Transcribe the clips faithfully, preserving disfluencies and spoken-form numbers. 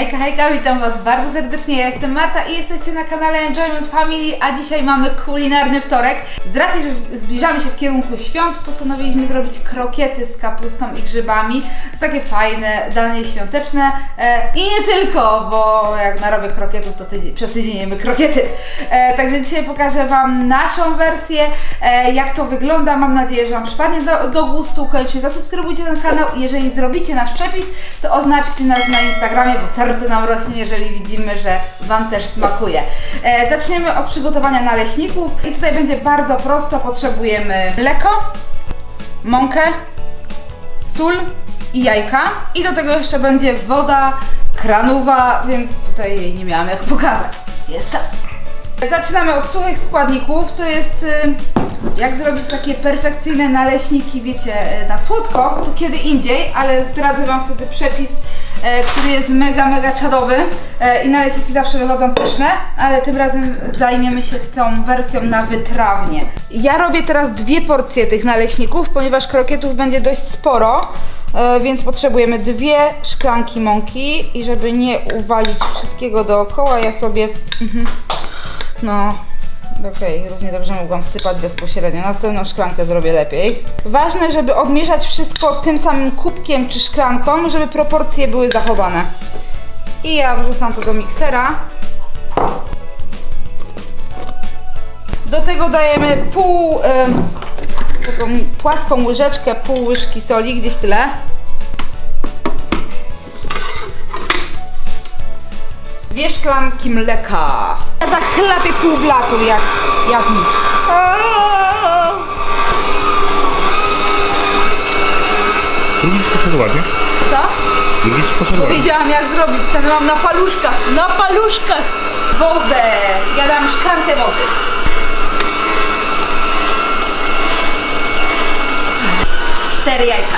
Hejka, hejka, witam was bardzo serdecznie, ja jestem Marta i jesteście na kanale Enjoyment Family, a dzisiaj mamy kulinarny wtorek. Z racji, że zbliżamy się w kierunku świąt, postanowiliśmy zrobić krokiety z kapustą i grzybami. To takie fajne danie świąteczne e, i nie tylko, bo jak narobię krokietów, to tydzień, przez tydzień jemy krokiety. E, także dzisiaj pokażę wam naszą wersję, e, jak to wygląda. Mam nadzieję, że wam przypadnie do, do gustu. Koniecznie zasubskrybujcie ten kanał. Jeżeli zrobicie nasz przepis, to oznaczcie nas na Instagramie, bo serce nam rośnie, jeżeli widzimy, że wam też smakuje. E, zaczniemy od przygotowania naleśników i tutaj będzie bardzo prosto. Potrzebujemy mleko, mąkę, sól i jajka i do tego jeszcze będzie woda kranowa, więc tutaj jej nie miałam jak pokazać. Jest tam. Zaczynamy od suchych składników. To jest jak zrobić takie perfekcyjne naleśniki, wiecie, na słodko, to kiedy indziej, ale zdradzę wam wtedy przepis, który jest mega, mega czadowy i naleśniki zawsze wychodzą pyszne, ale tym razem zajmiemy się tą wersją na wytrawnie. Ja robię teraz dwie porcje tych naleśników, ponieważ krokietów będzie dość sporo, więc potrzebujemy dwie szklanki mąki i żeby nie uwalić wszystkiego dookoła, ja sobie... No, okej, okay, równie dobrze mogłam sypać bezpośrednio. Następną szklankę zrobię lepiej. Ważne, żeby odmieszać wszystko tym samym kubkiem czy szklanką, żeby proporcje były zachowane. I ja wrzucam to do miksera. Do tego dajemy pół, y, taką płaską łyżeczkę, pół łyżki soli, gdzieś tyle. Dwie szklanki mleka. Ja zachlapię pół blatu jak, jak nic. Drugi ci poszedł ładnie. Co? Drugi ci poszedł ładnie. Wiedziałam jak zrobić, ten mam na paluszkach. Na paluszkach! Wodę. Ja dam szklankę wody. Cztery jajka.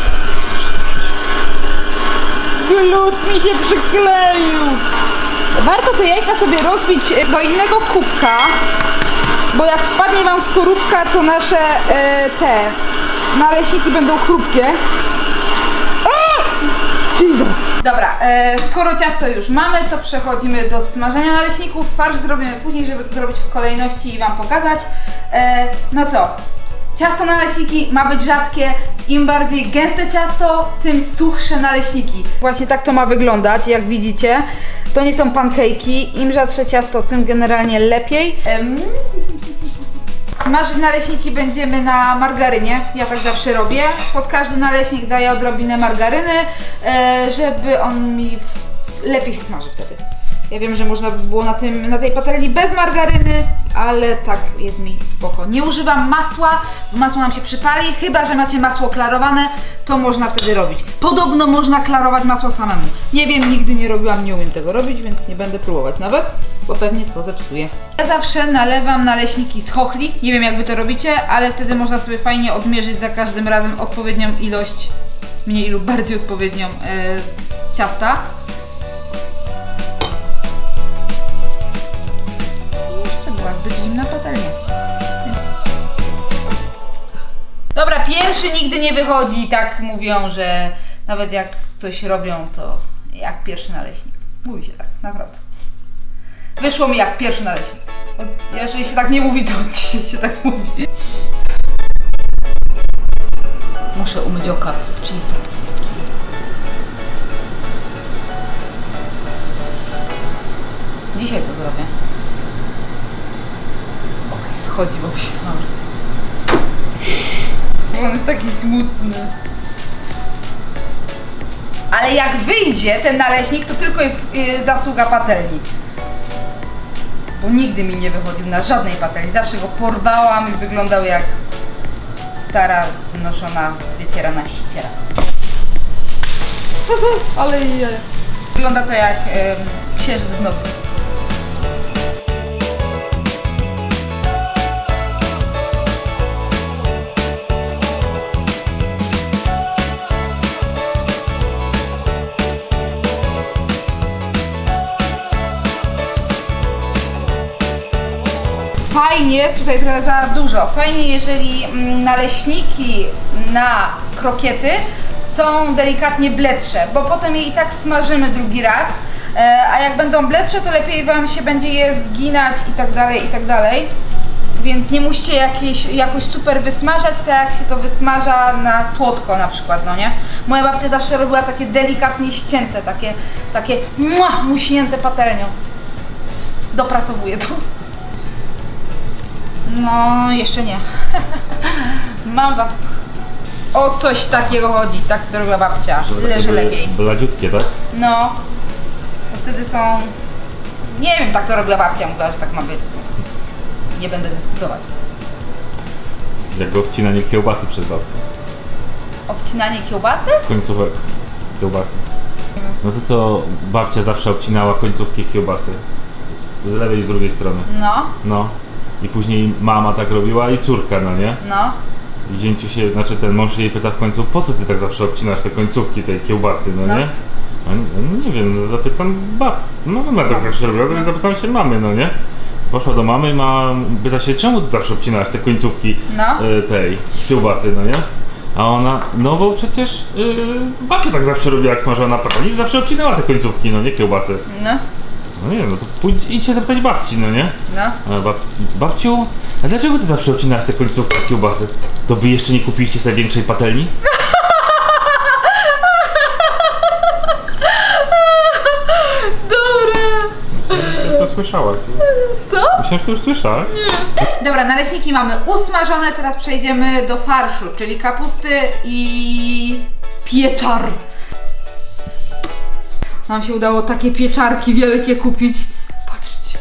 Glut mi się przykleił. Warto te jajka sobie rozbić do innego kubka, bo jak wpadnie wam skorupka, to nasze e, te naleśniki będą chrupkie. Jesus. Dobra, e, skoro ciasto już mamy, to przechodzimy do smażenia naleśników. Farsz zrobimy później, żeby to zrobić w kolejności i wam pokazać. E, no co? Ciasto naleśniki ma być rzadkie, im bardziej gęste ciasto, tym suchsze naleśniki. Właśnie tak to ma wyglądać, jak widzicie. To nie są pancake'i, im rzadsze ciasto, tym generalnie lepiej. Um. Smażyć naleśniki będziemy na margarynie, ja tak zawsze robię. Pod każdy naleśnik daję odrobinę margaryny, żeby on mi lepiej się smaży wtedy. Ja wiem, że można by było na, tym, na tej patelni bez margaryny, ale tak jest mi spoko. Nie używam masła, bo masło nam się przypali, chyba że macie masło klarowane, to można wtedy robić. Podobno można klarować masło samemu. Nie wiem, nigdy nie robiłam, nie umiem tego robić, więc nie będę próbować nawet, bo pewnie to zepsuję. Ja zawsze nalewam naleśniki z chochli, nie wiem jak wy to robicie, ale wtedy można sobie fajnie odmierzyć za każdym razem odpowiednią ilość, mniej lub bardziej odpowiednią yy, ciasta. Zbyt zimna patelnia. Dobra, pierwszy nigdy nie wychodzi. Tak mówią, że nawet jak coś robią, to jak pierwszy naleśnik. Mówi się tak, naprawdę. Wyszło mi jak pierwszy naleśnik. Jeżeli się tak nie mówi, to od dzisiaj się tak mówi. Muszę umyć oka. Jesus. Dzisiaj to zrobię. Chodzi, bo myślałam, że on jest taki smutny. Ale jak wyjdzie ten naleśnik, to tylko jest yy, zasługa patelni. Bo nigdy mi nie wychodził na żadnej patelni. Zawsze go porwałam i wyglądał jak stara, znoszona z wycierana ściera. Ale je. Wygląda to jak yy, księżyc w nocy. Fajnie, tutaj trochę za dużo, fajnie jeżeli naleśniki na krokiety są delikatnie bledsze, bo potem je i tak smażymy drugi raz, E, a jak będą bledsze, to lepiej wam się będzie je zginać i tak dalej, i tak dalej. Więc nie musicie jakieś, jakoś super wysmażać, tak jak się to wysmaża na słodko na przykład, no nie? Moja babcia zawsze robiła takie delikatnie ścięte, takie, takie mua, muśnięte patelnią. Dopracowuję to. No, jeszcze nie. Mam was. O coś takiego chodzi, tak to robiła babcia. Leży lepiej. Bladziutkie, tak? No. Bo wtedy są... Nie wiem, tak to robiła babcia, mówiła, że tak ma być. Nie będę dyskutować. Jak obcinanie kiełbasy przez babcię. Obcinanie kiełbasy? Końcówek kiełbasy. No to co babcia zawsze obcinała końcówki kiełbasy. Z, z lewej i z drugiej strony. No. No. I później mama tak robiła i córka, no nie? No. I zięciu się, znaczy ten mąż jej pyta w końcu, po co ty tak zawsze obcinasz te końcówki tej kiełbasy, no, no. nie? A, no nie wiem, no zapytam bab, no mama tak zawsze robiła, no. Zapytam się mamy, no nie? Poszła do mamy i ma, pyta się, czemu ty zawsze obcinasz te końcówki no. y, tej kiełbasy, no nie? A ona, no bo przecież yy, babcia tak zawsze robiła, jak smażyła na patelni, zawsze obcinała te końcówki, no nie kiełbasy. No. No nie, no to pójdź, idź się zapytać babci, no nie? No. A bab, babciu, a dlaczego ty zawsze obcinasz te końcówki kiełbasy? To wy jeszcze nie kupiliście sobie większej patelni? Dobra. Myślałem, że to słyszałaś. Co? Myślałem, że to już słyszałaś. Nie. Dobra, naleśniki mamy usmażone, teraz przejdziemy do farszu, czyli kapusty i pieczar. Nam się udało takie pieczarki wielkie kupić. Patrzcie.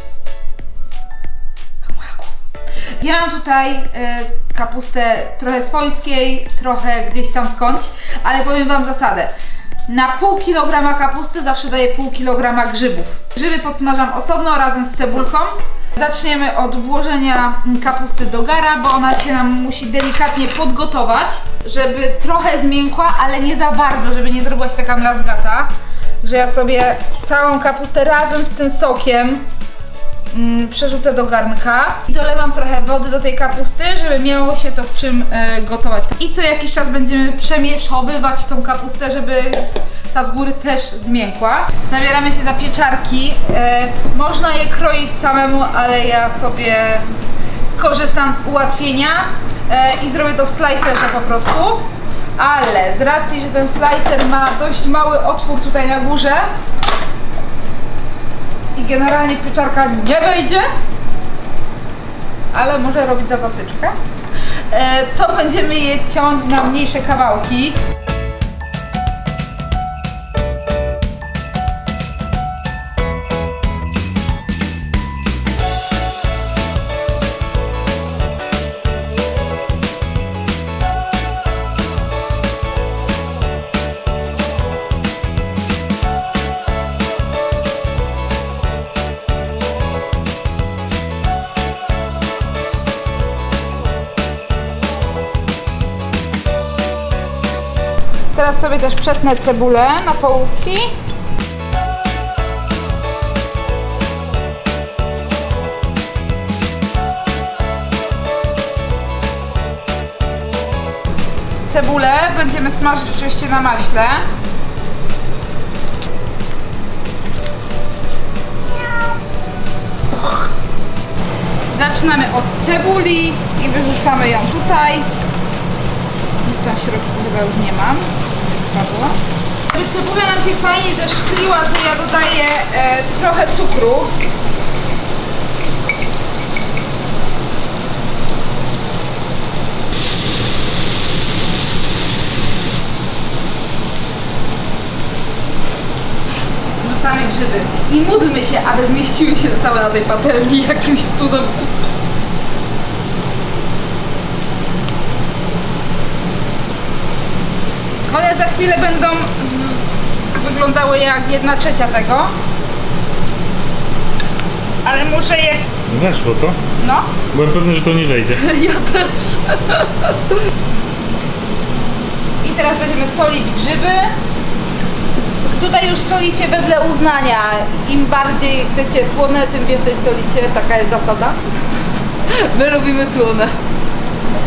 Moja głowa. Ja mam tutaj y, kapustę trochę swojskiej, trochę gdzieś tam skądś, ale powiem wam zasadę. Na pół kilograma kapusty zawsze daję pół kilograma grzybów. Grzyby podsmażam osobno razem z cebulką. Zaczniemy od włożenia kapusty do gara, bo ona się nam musi delikatnie podgotować, żeby trochę zmiękła, ale nie za bardzo, żeby nie zrobiła się taka mlazgata. Że ja sobie całą kapustę razem z tym sokiem mm, przerzucę do garnka i dolewam trochę wody do tej kapusty, żeby miało się to w czym y, gotować. I co jakiś czas będziemy przemieszowywać tą kapustę, żeby ta z góry też zmiękła. Zabieramy się za pieczarki. Y, można je kroić samemu, ale ja sobie skorzystam z ułatwienia y, i zrobię to w slicerze po prostu. Ale z racji, że ten slicer ma dość mały otwór tutaj na górze i generalnie pieczarka nie wejdzie, ale może robić za zatyczkę, to będziemy je ciąć na mniejsze kawałki. Teraz sobie też przetnę cebulę na połówki. Cebulę będziemy smażyć oczywiście na maśle. Zaczynamy od cebuli i wyrzucamy ją tutaj. Tam w środku chyba już nie mam. Spadło. Żeby cebula nam się fajnie zeszkliła, to ja dodaję e, trochę cukru. Wrzucamy grzyby i módlmy się, aby zmieściły się całe na tej patelni jakimś cudem. One za chwilę będą wyglądały jak jedna trzecia tego. Ale muszę je... Weszło to? No. Byłem pewny, że to nie wejdzie. Ja też. I teraz będziemy solić grzyby. Tutaj już solicie wedle uznania. Im bardziej chcecie słone, tym więcej solicie. Taka jest zasada. My lubimy słone.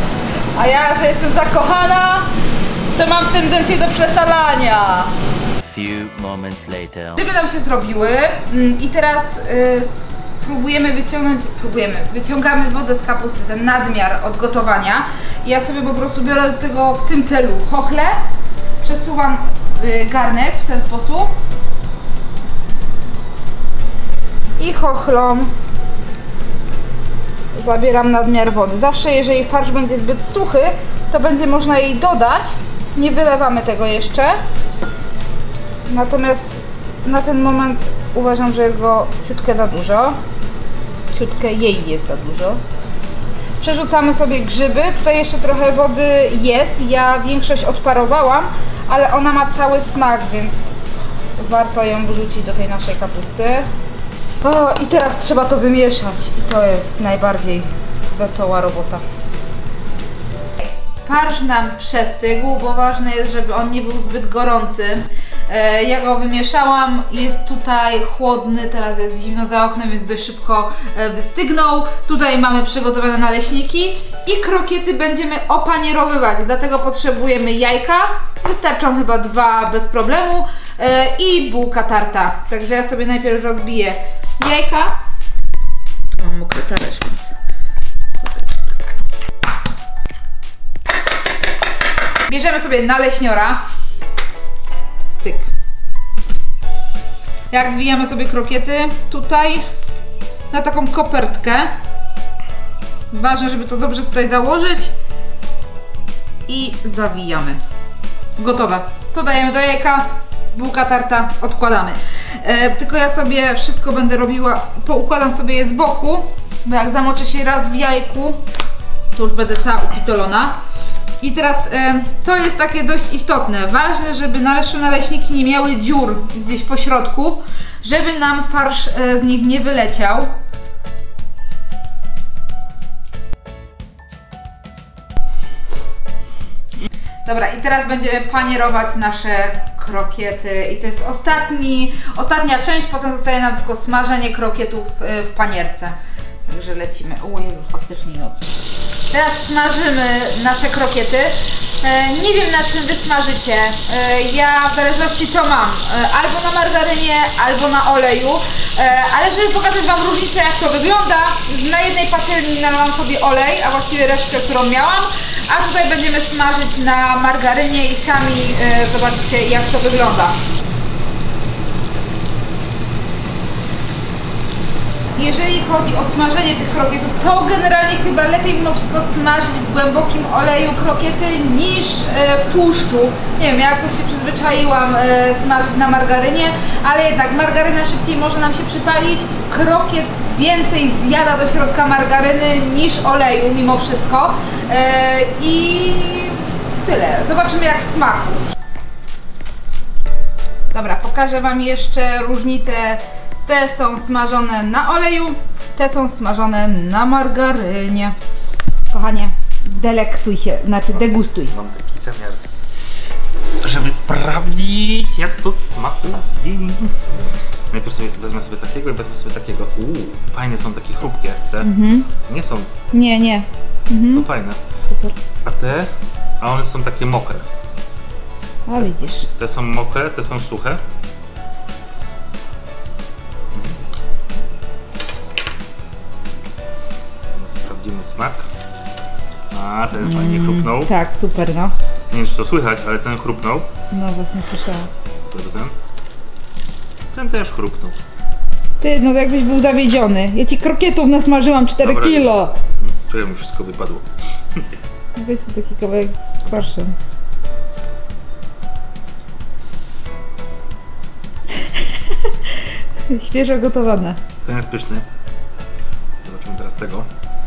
A ja, że jestem zakochana, to mam tendencję do przesalania. few moments later. Żeby nam się zrobiły i teraz y, próbujemy wyciągnąć, próbujemy, wyciągamy wodę z kapusty, ten nadmiar od gotowania. Ja sobie po prostu biorę do tego w tym celu chochlę, przesuwam y, garnek w ten sposób i chochlą zabieram nadmiar wody. Zawsze jeżeli farsz będzie zbyt suchy, to będzie można jej dodać. Nie wylewamy tego jeszcze. Natomiast na ten moment uważam, że jest go ciutkę za dużo. Ciutkę jej jest za dużo. Przerzucamy sobie grzyby. Tutaj jeszcze trochę wody jest. Ja większość odparowałam, ale ona ma cały smak, więc warto ją wrzucić do tej naszej kapusty. O, i teraz trzeba to wymieszać. I to jest najbardziej wesoła robota. Farsz nam przestygł, bo ważne jest, żeby on nie był zbyt gorący. E, ja go wymieszałam, jest tutaj chłodny, teraz jest zimno za oknem, więc dość szybko e, wystygnął. Tutaj mamy przygotowane naleśniki i krokiety będziemy opanierowywać, dlatego potrzebujemy jajka. Wystarczą chyba dwa bez problemu e, i bułka tarta. Także ja sobie najpierw rozbiję jajka. Tu mam mokry talerz, więc sobie. Bierzemy sobie naleśniora. Cyk. Jak zwijamy sobie krokiety tutaj na taką kopertkę. Ważne, żeby to dobrze tutaj założyć i zawijamy. Gotowe. To dajemy do jajka, bułka tarta, odkładamy. E, tylko ja sobie wszystko będę robiła, poukładam sobie je z boku, bo jak zamoczę się raz w jajku, to już będę cała upitolona. I teraz, e, co jest takie dość istotne, ważne, żeby nasze naleśniki nie miały dziur gdzieś po środku, żeby nam farsz e, z nich nie wyleciał. Dobra, i teraz będziemy panierować nasze krokiety i to jest ostatni, ostatnia część, potem zostaje nam tylko smażenie krokietów w panierce. Także lecimy. Oj, faktycznie nie odczuć. Teraz smażymy nasze krokiety. E, nie wiem, na czym wy smażycie. E, ja w zależności co mam, e, albo na margarynie, albo na oleju. E, ale żeby pokazać wam różnicę, jak to wygląda, na jednej patelni nalałam sobie olej, a właściwie resztę, którą miałam. A tutaj będziemy smażyć na margarynie i sami e, zobaczycie, jak to wygląda. Jeżeli chodzi o smażenie tych krokietów, to generalnie chyba lepiej mimo wszystko smażyć w głębokim oleju krokiety niż e, w tłuszczu. Nie wiem, ja jakoś się przyzwyczaiłam e, smażyć na margarynie, ale jednak margaryna szybciej może nam się przypalić. Krokiet więcej zjada do środka margaryny niż oleju mimo wszystko. E, I tyle. Zobaczymy jak w smaku. Dobra, pokażę wam jeszcze różnicę. Te są smażone na oleju, te są smażone na margarynie. Kochanie, delektuj się, znaczy degustuj. Mam taki zamiar, żeby sprawdzić, jak to smakuje. Najpierw sobie wezmę sobie takiego i wezmę sobie takiego. Uuu, fajne są takie chrupkie. Te Mhm. nie są, Nie, nie. Mhm. są fajne. Super. A te, a one są takie mokre. A widzisz. Te są mokre, te są suche. Sprawdzimy smak. A, ten fajnie chrupnął. Tak, super, no. Nie wiem, czy to słychać, ale ten chrupnął. No właśnie słyszałam. To ten. Ten też chrupnął. Ty, no to jakbyś był zawiedziony. Ja ci krokietów nasmażyłam cztery Dobra. kilo. Czego mi wszystko wypadło. Weź sobie taki kawałek z farszem. Świeżo gotowane. Ten jest pyszny. Zobaczymy teraz tego.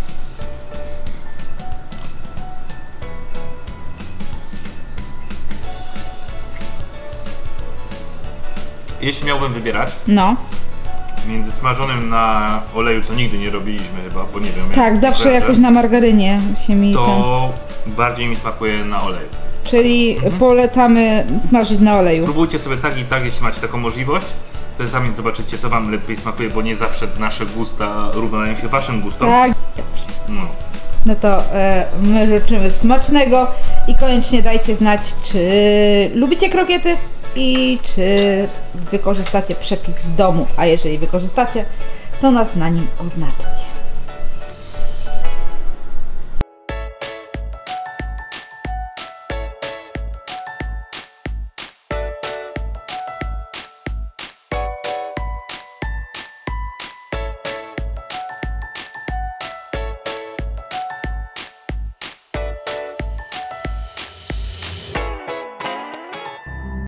Jeśli miałbym wybierać No. między smażonym na oleju, co nigdy nie robiliśmy chyba, bo nie wiem. Tak, jak zawsze kojarzę, jakoś na margarynie się mi to bardziej mi smakuje na oleju. ten... Czyli polecamy smażyć na oleju. Spróbujcie sobie tak i tak, jeśli macie taką możliwość. To sami zobaczycie, co wam lepiej smakuje, bo nie zawsze nasze gusta równają się waszym gustom. Tak. No. No to e, my życzymy smacznego i koniecznie dajcie znać, czy lubicie krokiety, i czy wykorzystacie przepis w domu, a jeżeli wykorzystacie, to nas na nim oznaczcie.